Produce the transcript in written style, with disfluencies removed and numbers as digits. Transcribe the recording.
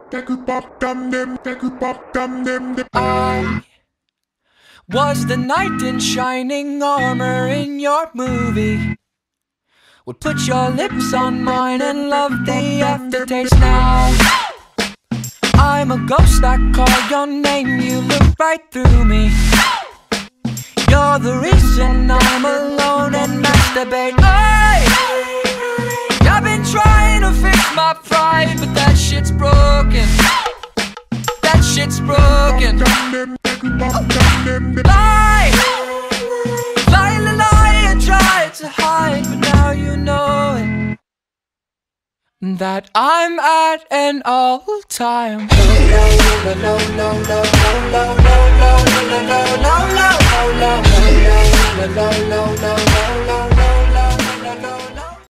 I was the knight in shining armor in your movie. Would put your lips on mine and love the aftertaste. Now I'm a ghost, I call your name, you look right through me. You're the reason I'm alone and masturbate. I've been trying to fix my pride, but that shit's broken. That shit's broken. Lie, lie, lie, lie, and try to hide, but now you know it, that I'm at an all-time low.